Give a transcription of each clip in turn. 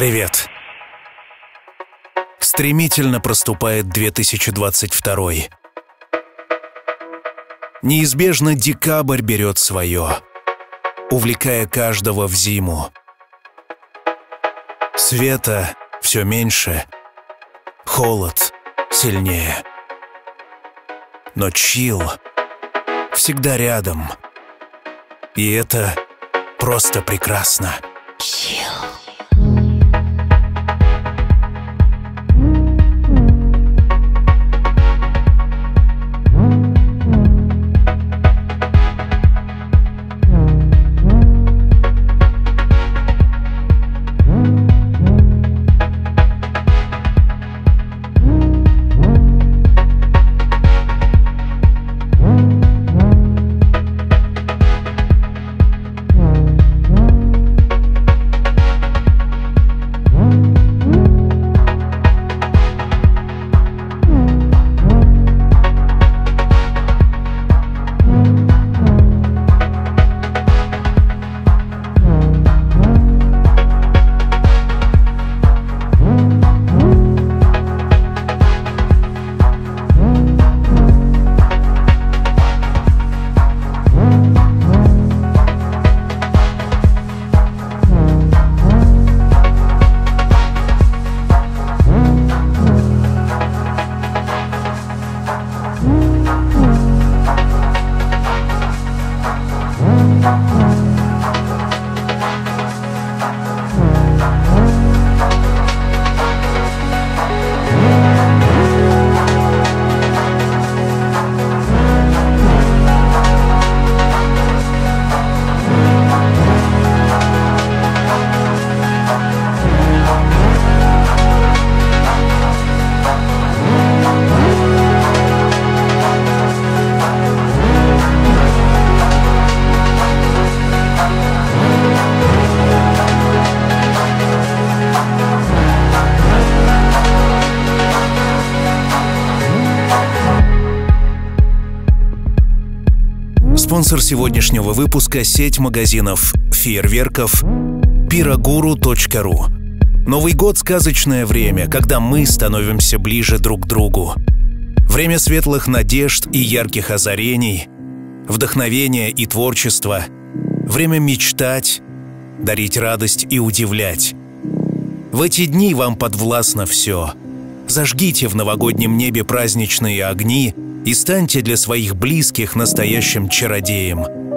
Привет. Стремительно проступает 2022. Неизбежно декабрь берет свое, увлекая каждого в зиму. Света все меньше, холод сильнее. Но чил всегда рядом, и это просто прекрасно. Спонсор сегодняшнего выпуска — сеть магазинов фейерверков piraguru.ru. Новый год — сказочное время, когда мы становимся ближе друг к другу. Время светлых надежд и ярких озарений, вдохновения и творчества. Время мечтать, дарить радость и удивлять. В эти дни вам подвластно все. Зажгите в новогоднем небе праздничные огни и станьте для своих близких настоящим чародеем.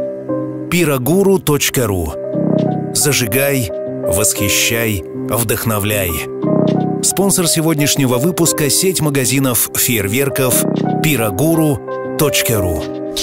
piraguru.ru. Зажигай, восхищай, вдохновляй. Спонсор сегодняшнего выпуска — сеть магазинов фейерверков piraguru.ru.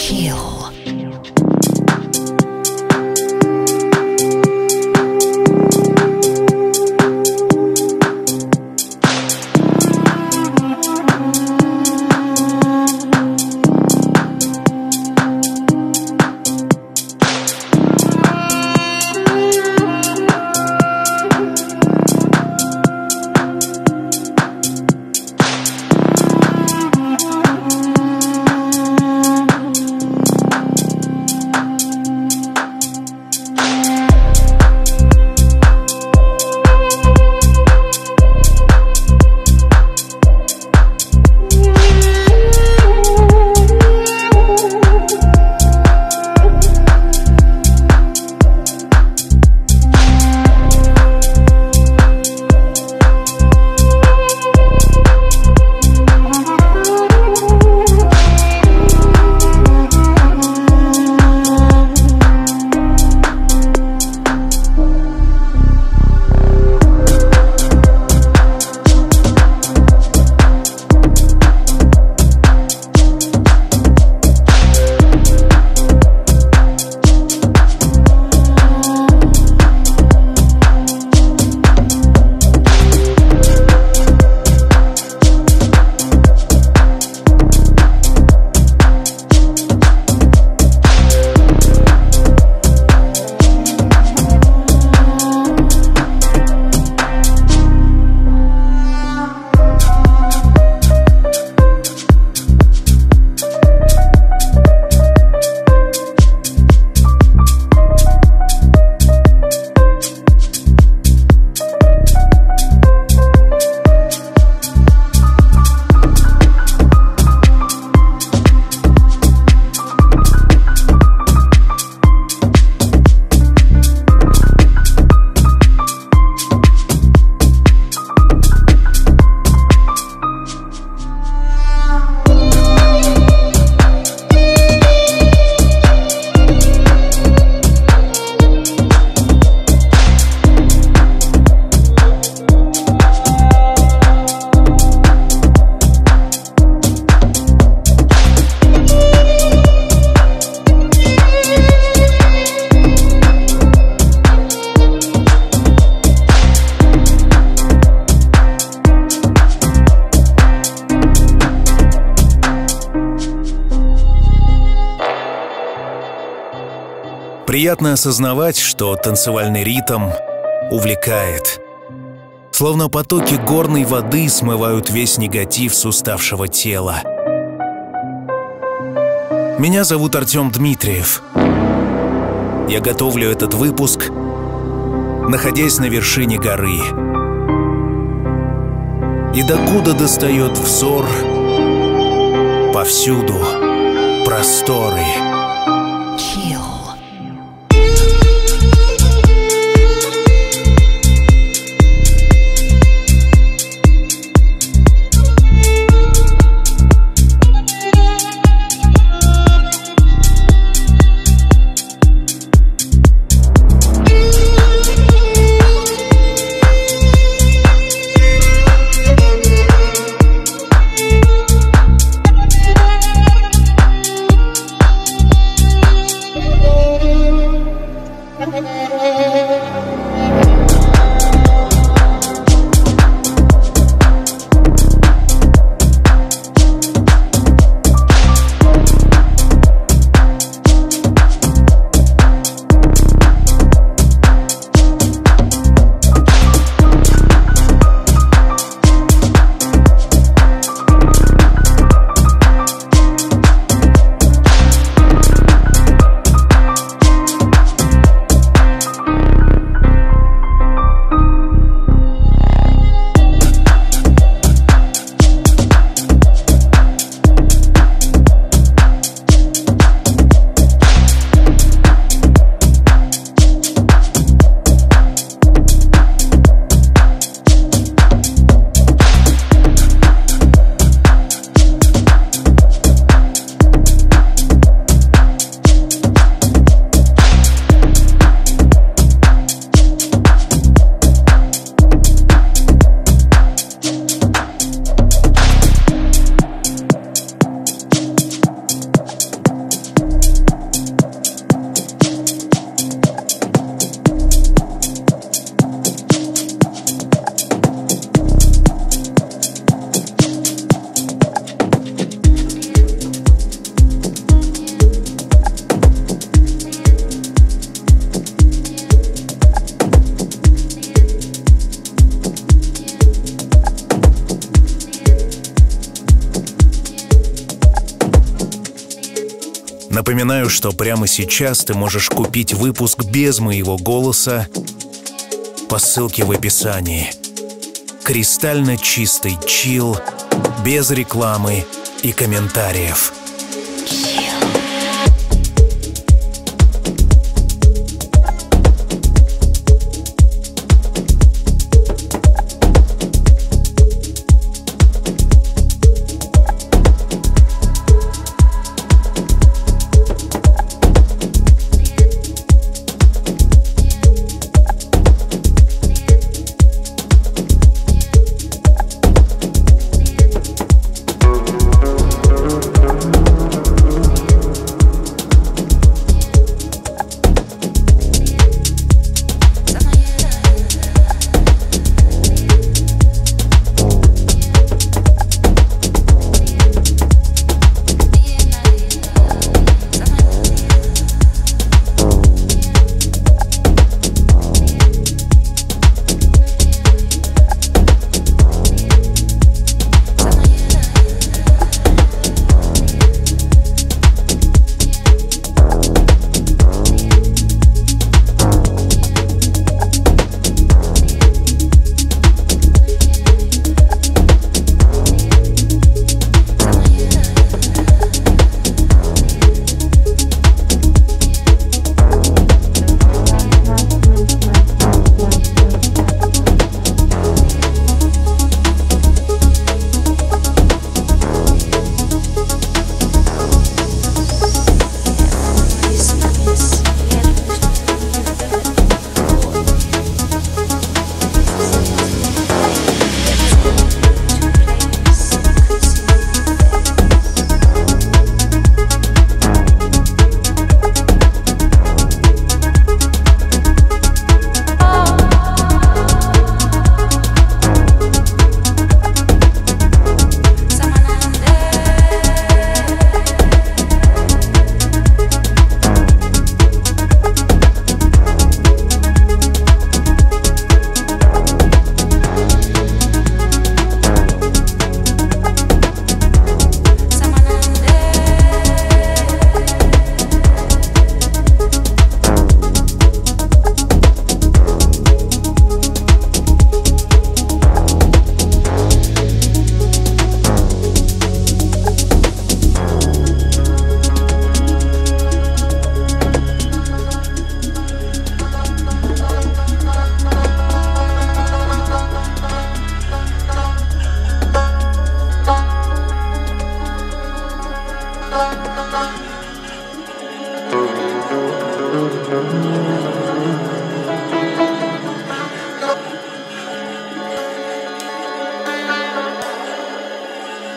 Приятно осознавать, что танцевальный ритм увлекает. Словно потоки горной воды смывают весь негатив с уставшего тела. Меня зовут Артем Дмитриев. Я готовлю этот выпуск, находясь на вершине горы. И докуда достает взор, повсюду просторы. Напоминаю, что прямо сейчас ты можешь купить выпуск без моего голоса по ссылке в описании. Кристально чистый чил, без рекламы и комментариев.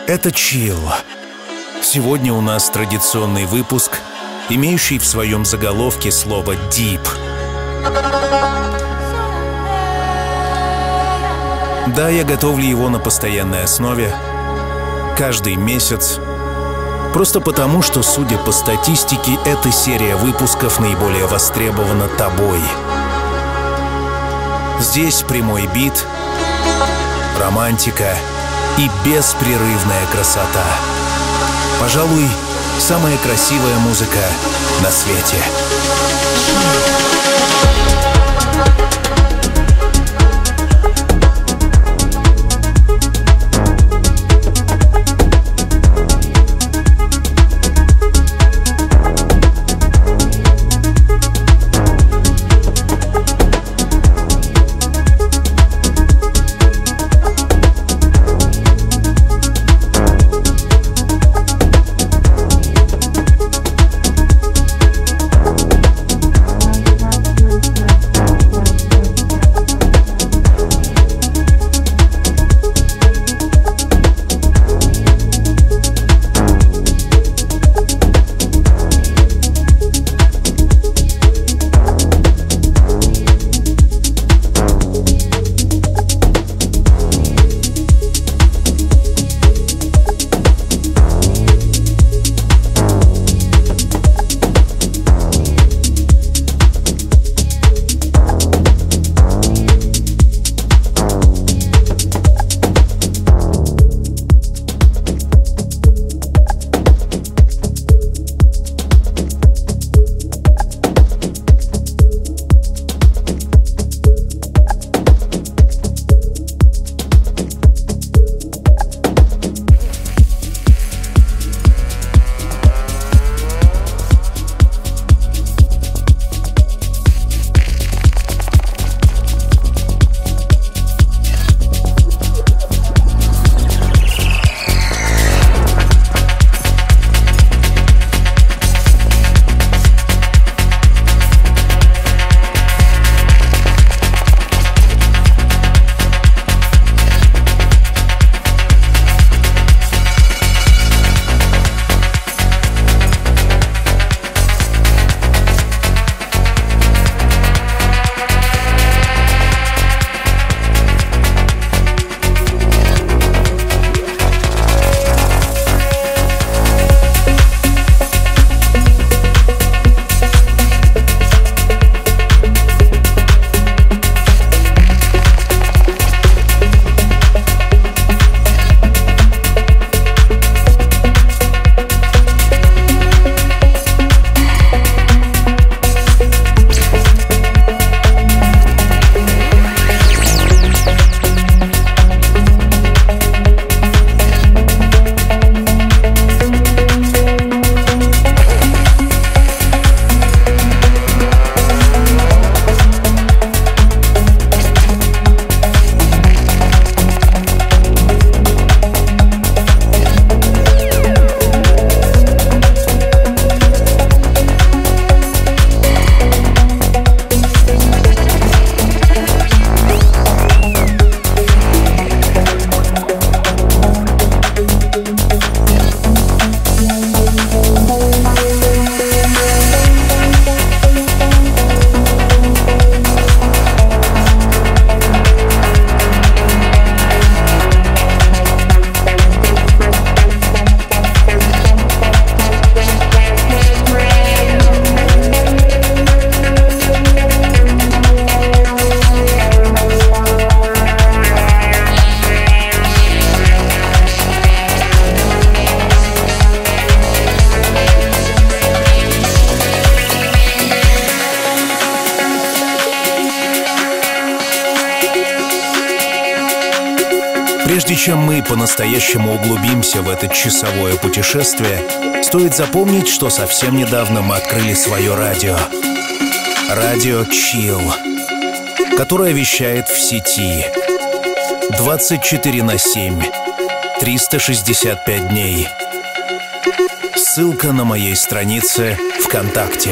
Это Chill. Сегодня у нас традиционный выпуск, имеющий в своем заголовке слово «Deep». Да, я готовлю его на постоянной основе, каждый месяц, просто потому, что, судя по статистике, эта серия выпусков наиболее востребована тобой. Здесь прямой бит, романтика и беспрерывная красота. Пожалуй, самая красивая музыка на свете. Прежде чем мы по-настоящему углубимся в это часовое путешествие, стоит запомнить, что совсем недавно мы открыли свое радио. Радио Chill, которое вещает в сети 24/7, 365 дней. Ссылка на моей странице ВКонтакте.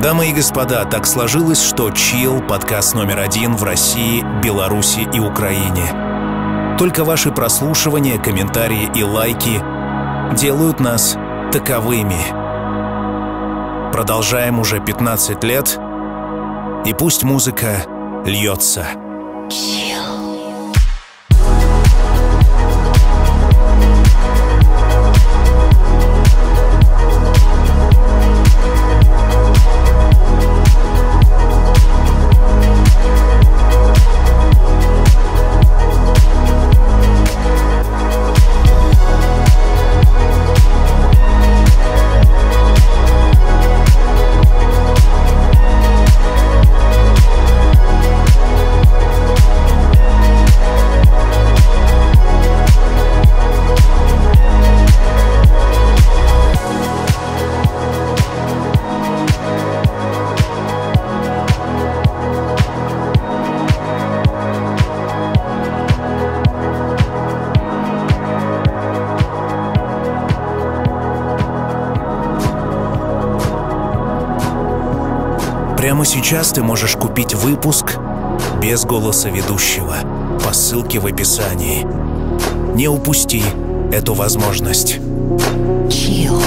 Дамы и господа, так сложилось, что Chill — подкаст номер 1 в России, Беларуси и Украине. Только ваши прослушивания, комментарии и лайки делают нас таковыми. Продолжаем уже 15 лет, и пусть музыка льется. Прямо сейчас ты можешь купить выпуск без голоса ведущего по ссылке в описании. Не упусти эту возможность. Chill.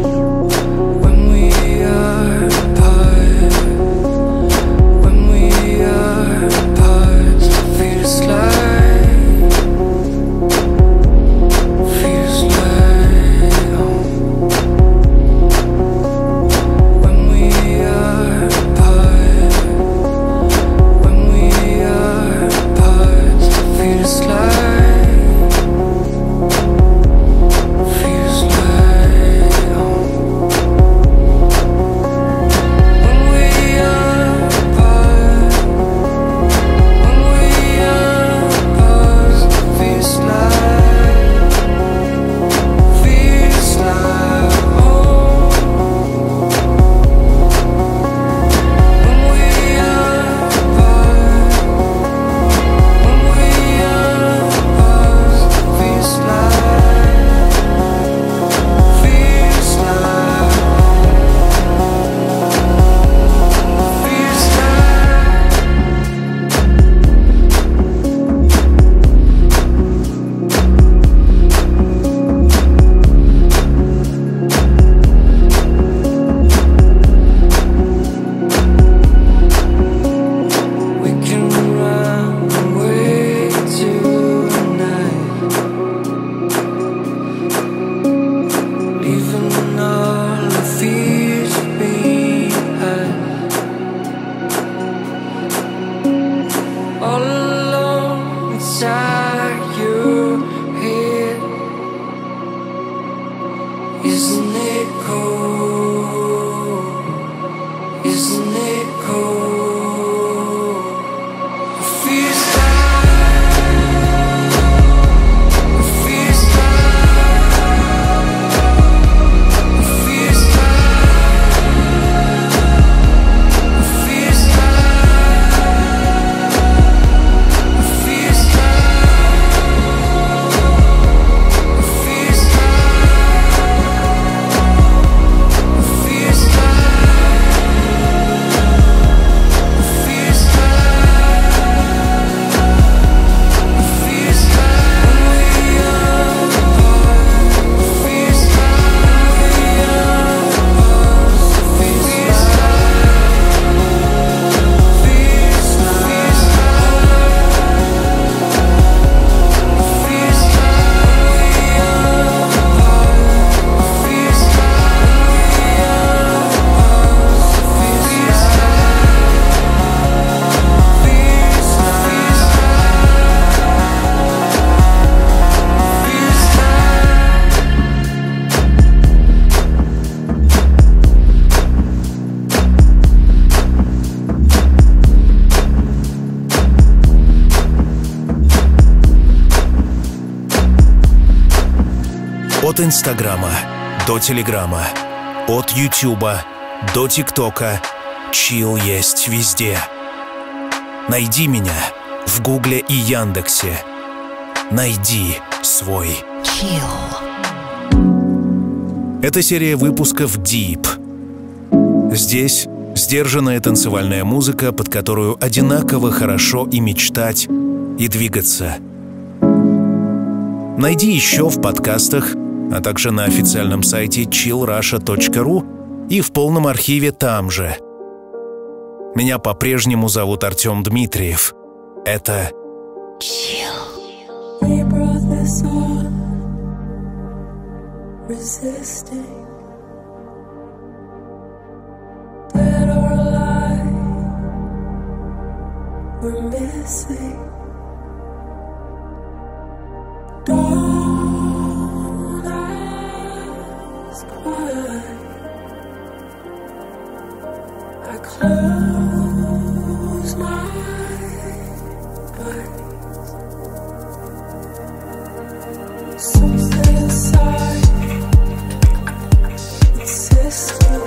От Инстаграма до Телеграма, от Ютуба до ТикТока, Chill есть везде. Найди меня в Гугле и Яндексе. Найди свой Chill. Это серия выпусков Deep. Здесь Сдержанная танцевальная музыка, под которую одинаково хорошо и мечтать, и двигаться. Найди еще в подкастах, а также на официальном сайте chillrusha.ru и в полном архиве там же. Меня по-прежнему зовут Артем Дмитриев. Это Chill. Dead or alive, we're missing. Don't ask why. I close my eyes. Something inside insisting.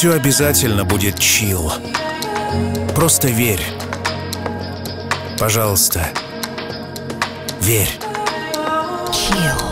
Все обязательно будет чил. Просто верь. Пожалуйста, верь. Chill.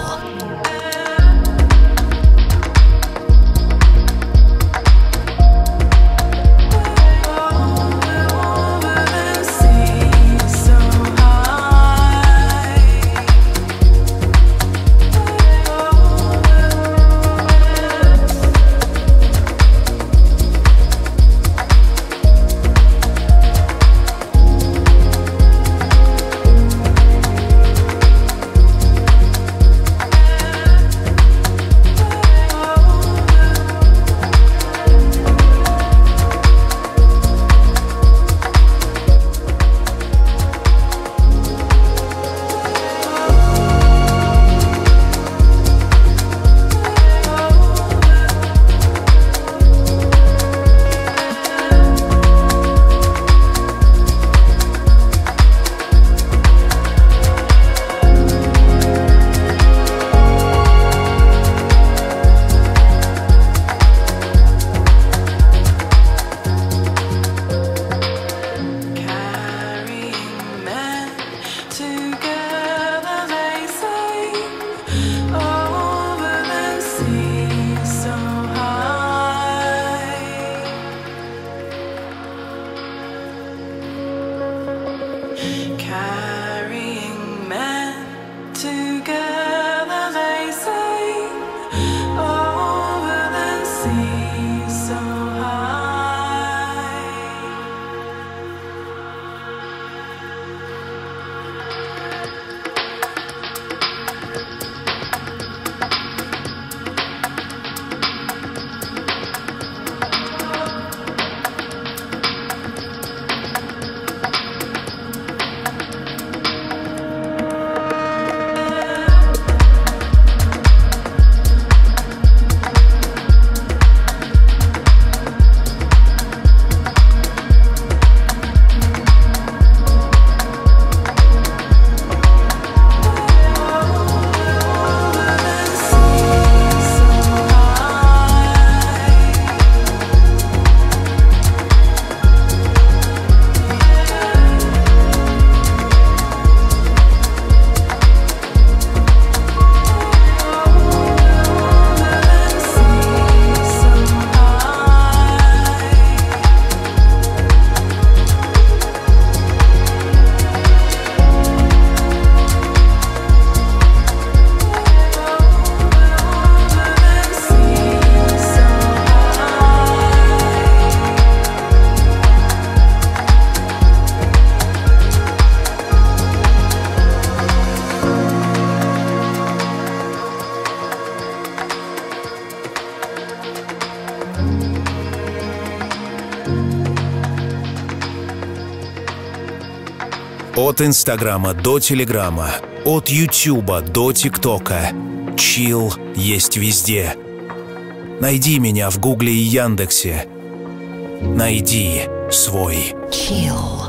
Carrying men together, they say, over the sea so high. От Инстаграма до Телеграма, от Ютуба до ТикТока. Чилл есть везде. Найди меня в Гугле и Яндексе. Найди свой Chill.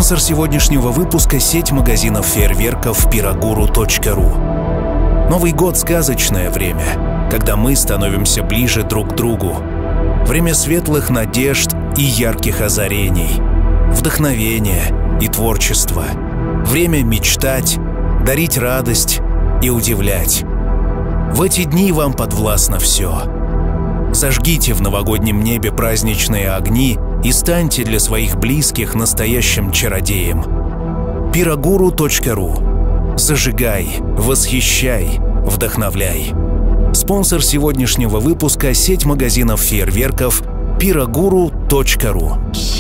Спонсор сегодняшнего выпуска — сеть магазинов фейерверков piraguru.ru. Новый год — сказочное время, когда мы становимся ближе друг к другу. Время светлых надежд и ярких озарений, вдохновения и творчества. Время мечтать, дарить радость и удивлять. В эти дни вам подвластно все. Зажгите в новогоднем небе праздничные огни и станьте для своих близких настоящим чародеем. piraguru.ru. Зажигай, восхищай, вдохновляй. Спонсор сегодняшнего выпуска — сеть магазинов фейерверков piraguru.ru.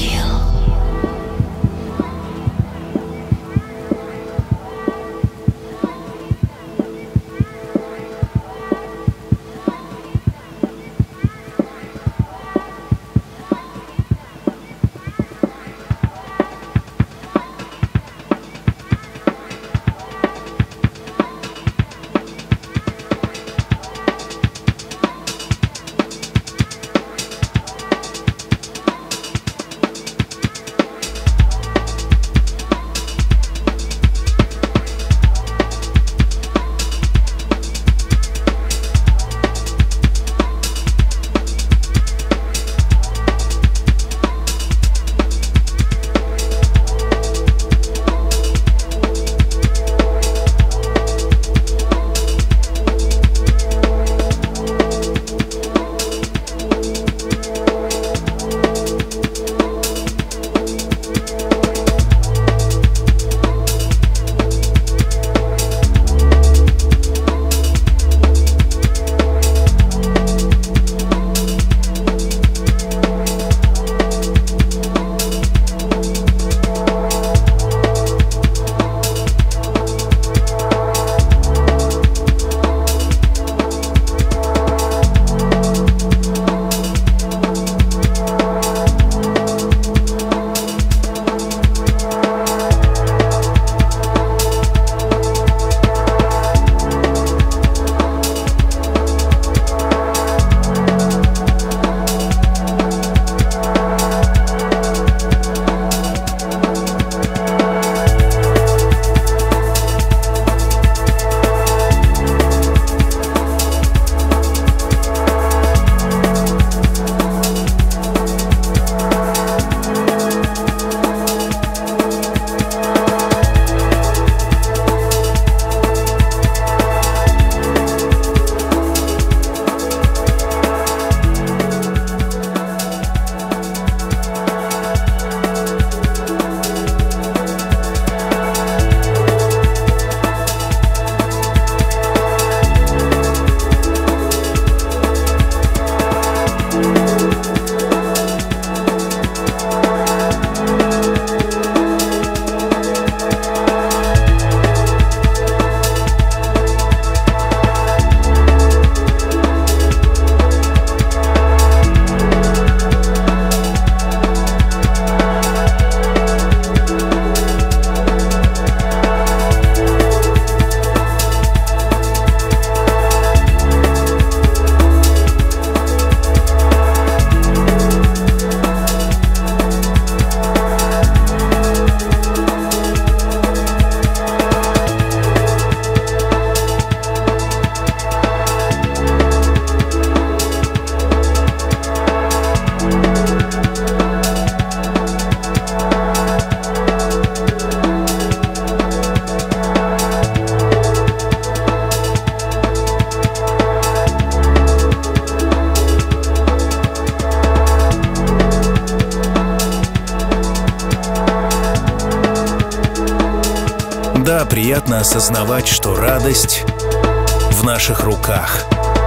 Да, приятно осознавать, что радость в наших руках.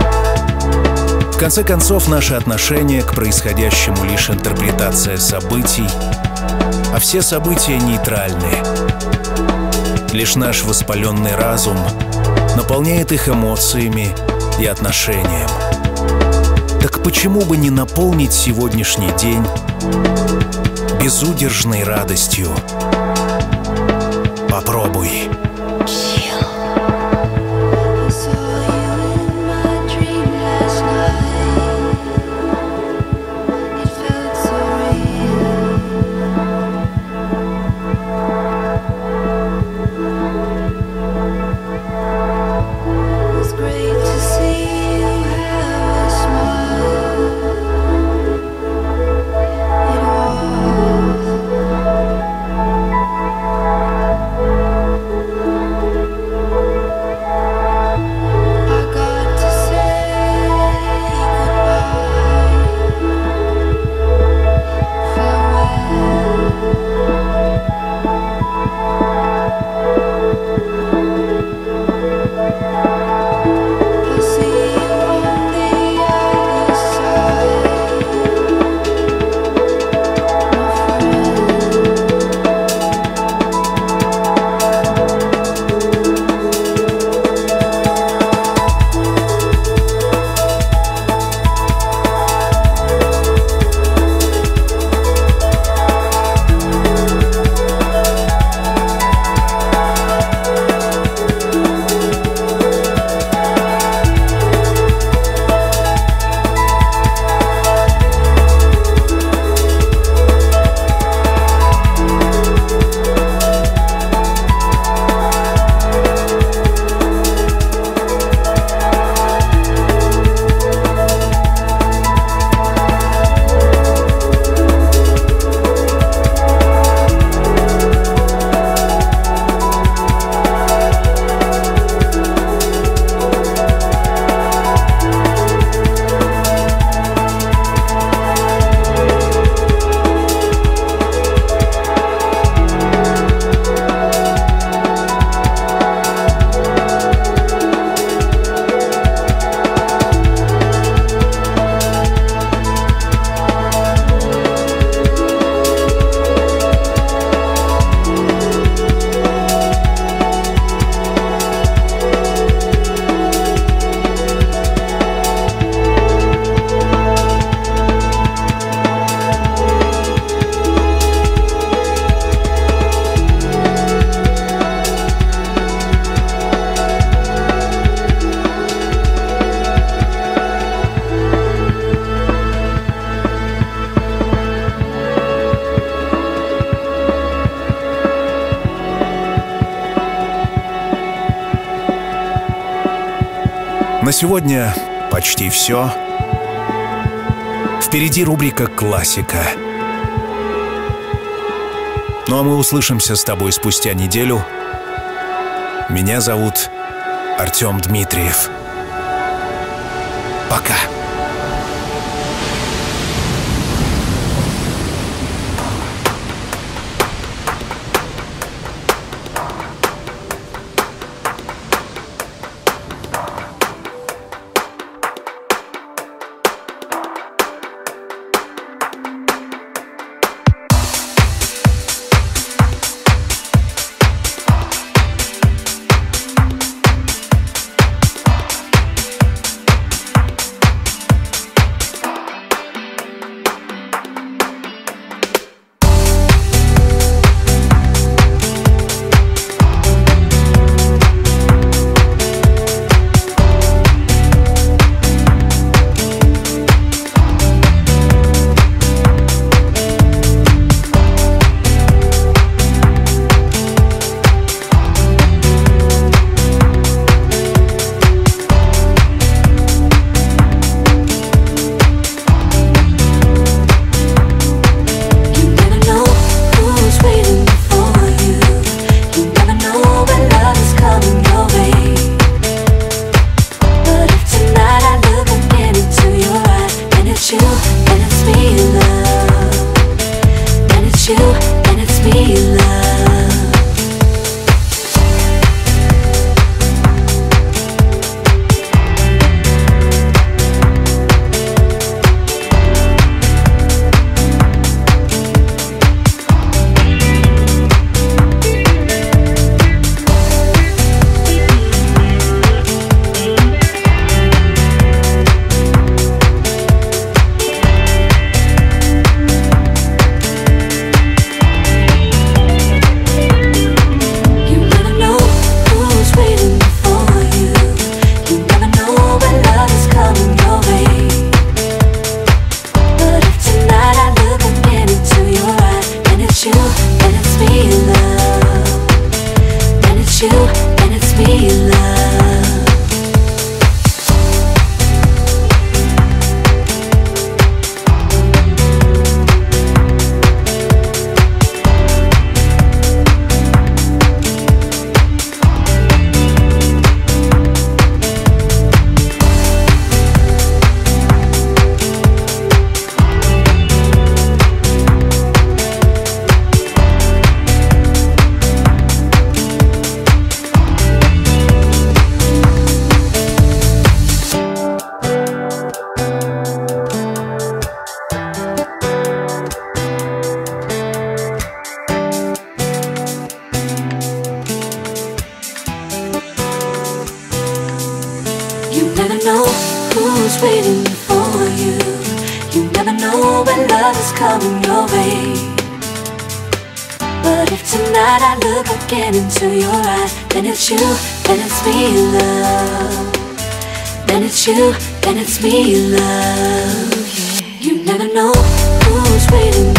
В конце концов, наше отношение к происходящему лишь интерпретация событий, а все события нейтральны. Лишь наш воспаленный разум наполняет их эмоциями и отношением. Так почему бы не наполнить сегодняшний день безудержной радостью? Попробуй. На сегодня почти все. Впереди рубрика «Классика». Ну а мы услышимся с тобой спустя неделю. Меня зовут Артем Дмитриев. Пока. know who's waiting for you. You never know when love is coming your way. But if tonight I look again into your eyes, then it's you, then it's me, love. Then it's you, then it's me, love. You never know who's waiting